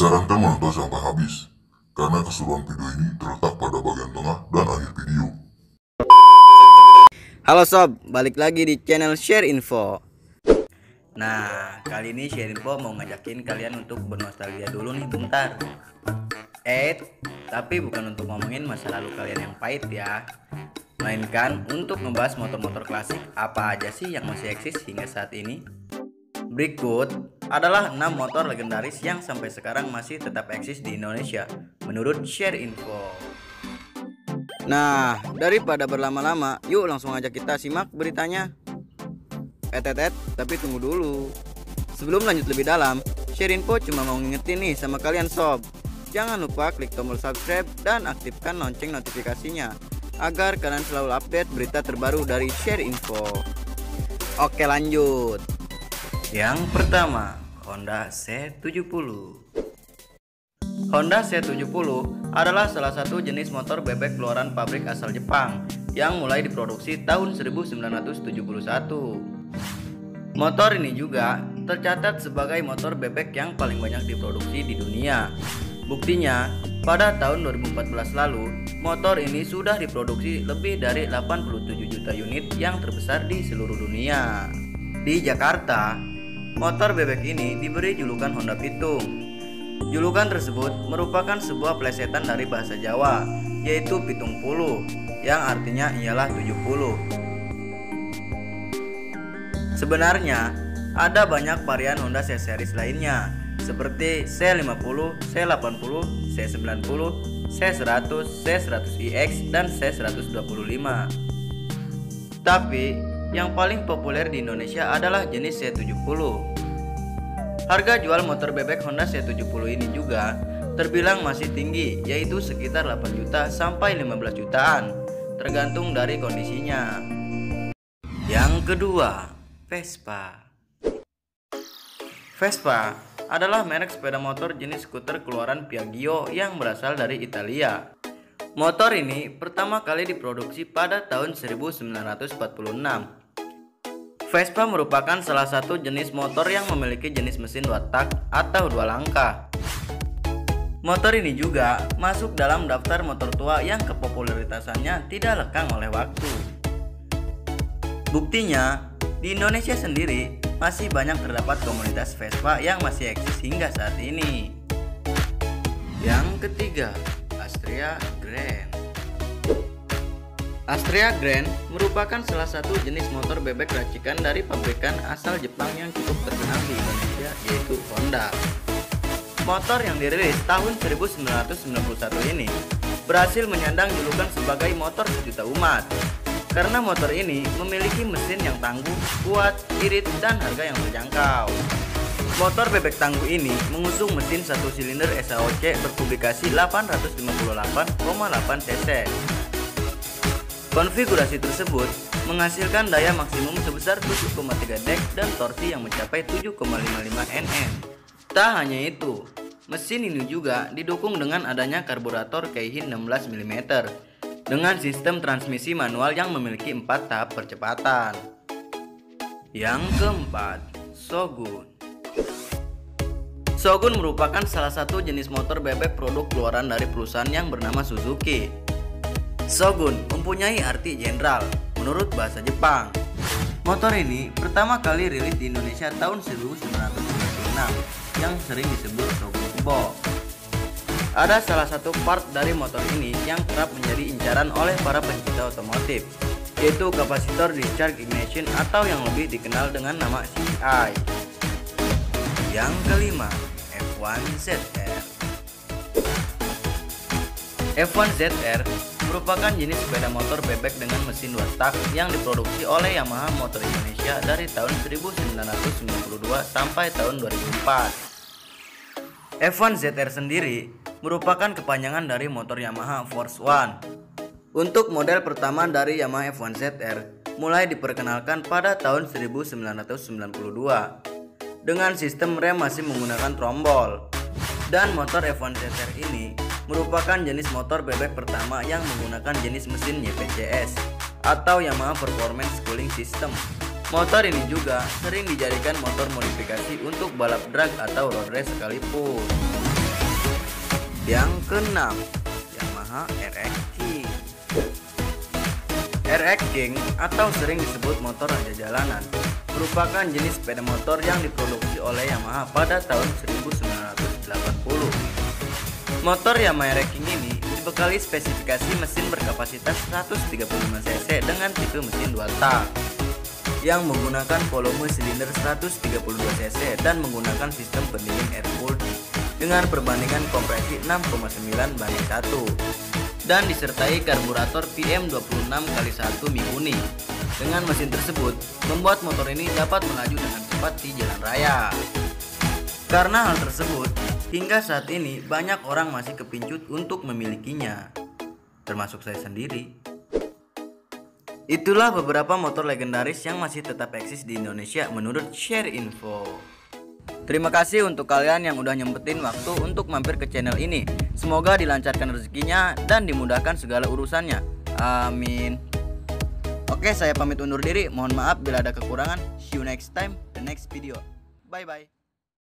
Disarankan menonton sampai habis, karena keseruan video ini terletak pada bagian tengah dan akhir video. Halo sob, balik lagi di channel Share Info. Nah, kali ini Share Info mau ngajakin kalian untuk bernostalgia dulu nih bentar. Tapi bukan untuk ngomongin masa lalu kalian yang pahit ya, melainkan untuk membahas motor-motor klasik apa aja sih yang masih eksis hingga saat ini. Berikut adalah 6 motor legendaris yang sampai sekarang masih tetap eksis di Indonesia menurut Share Info. Nah, daripada berlama-lama, yuk langsung aja kita simak beritanya. Tapi tunggu dulu. Sebelum lanjut lebih dalam, Share Info cuma mau ngingetin nih sama kalian sob. Jangan lupa klik tombol subscribe dan aktifkan lonceng notifikasinya agar kalian selalu update berita terbaru dari Share Info. Oke, lanjut. Yang pertama, Honda C70. Honda C70 adalah salah satu jenis motor bebek keluaran pabrik asal Jepang yang mulai diproduksi tahun 1971. Motor ini juga tercatat sebagai motor bebek yang paling banyak diproduksi di dunia. Buktinya, pada tahun 2014 lalu, motor ini sudah diproduksi lebih dari 87 juta unit yang terbesar di seluruh dunia. Di Jakarta, motor bebek ini diberi julukan Honda Pitung. Julukan tersebut merupakan sebuah plesetan dari bahasa Jawa, yaitu pitung puluh, yang artinya ialah 70. Sebenarnya, ada banyak varian Honda C-Series lainnya, seperti C50, C80, C90, C100, C100iX, dan C125. Tapi, yang paling populer di Indonesia adalah jenis C70. Harga jual motor bebek Honda C70 ini juga terbilang masih tinggi, yaitu sekitar 8 juta sampai 15 jutaan, tergantung dari kondisinya. Yang kedua, Vespa. Vespa adalah merek sepeda motor jenis skuter keluaran Piaggio yang berasal dari Italia. Motor ini pertama kali diproduksi pada tahun 1946. Vespa merupakan salah satu jenis motor yang memiliki jenis mesin 2 tak atau 2 langkah. Motor ini juga masuk dalam daftar motor tua yang kepopuleritasannya tidak lekang oleh waktu. Buktinya, di Indonesia sendiri masih banyak terdapat komunitas Vespa yang masih eksis hingga saat ini. Yang ketiga, Astrea Grand. Astrea Grand merupakan salah satu jenis motor bebek racikan dari pabrikan asal Jepang yang cukup terkenal di Indonesia, yaitu Honda. Motor yang dirilis tahun 1991 ini berhasil menyandang julukan sebagai motor sejuta umat karena motor ini memiliki mesin yang tangguh, kuat, irit, dan harga yang terjangkau. Motor bebek tangguh ini mengusung mesin 1 silinder SAOC berpublikasi 858,8 cc. Konfigurasi tersebut menghasilkan daya maksimum sebesar 7,3 dek dan torsi yang mencapai 7,55 Nm. Tak hanya itu, mesin ini juga didukung dengan adanya karburator Keihin 16 mm dengan sistem transmisi manual yang memiliki 4 tahap percepatan. Yang keempat, Shogun. Shogun merupakan salah satu jenis motor bebek produk keluaran dari perusahaan yang bernama Suzuki. Shogun mempunyai arti jenderal menurut bahasa Jepang. Motor ini pertama kali rilis di Indonesia tahun 1996 yang sering disebut Shogun Kubo. Ada salah satu part dari motor ini yang kerap menjadi incaran oleh para pencinta otomotif, yaitu kapasitor discharge ignition atau yang lebih dikenal dengan nama CDI. Yang kelima, F1ZR. F1ZR merupakan jenis sepeda motor bebek dengan mesin 2 tak yang diproduksi oleh Yamaha Motor Indonesia dari tahun 1992 sampai tahun 2004. F1ZR sendiri merupakan kepanjangan dari motor Yamaha Force One. Untuk model pertama dari Yamaha F1ZR mulai diperkenalkan pada tahun 1992 dengan sistem rem masih menggunakan trombol. Dan motor F1ZR ini merupakan jenis motor bebek pertama yang menggunakan jenis mesin YPCS atau Yamaha Performance Cooling System. Motor ini juga sering dijadikan motor modifikasi untuk balap drag atau road race sekalipun. Yang keenam, Yamaha RX King. RX King atau sering disebut motor raja jalanan merupakan jenis sepeda motor yang diproduksi oleh Yamaha pada tahun 1980. Motor Yamaha RX King ini dibekali spesifikasi mesin berkapasitas 135 cc dengan tipe mesin dual tak yang menggunakan volume silinder 132 cc dan menggunakan sistem pendingin air cooled dengan perbandingan kompresi 6,9 banding 1 dan disertai karburator PM26x1 Mikuni. Dengan mesin tersebut membuat motor ini dapat melaju dengan cepat di jalan raya. Karena hal tersebut, hingga saat ini banyak orang masih kepincut untuk memilikinya, termasuk saya sendiri. Itulah beberapa motor legendaris yang masih tetap eksis di Indonesia menurut Share Info. Terima kasih untuk kalian yang udah nyempetin waktu untuk mampir ke channel ini. Semoga dilancarkan rezekinya dan dimudahkan segala urusannya. Amin. Oke, saya pamit undur diri. Mohon maaf bila ada kekurangan. See you next time, the next video. Bye bye.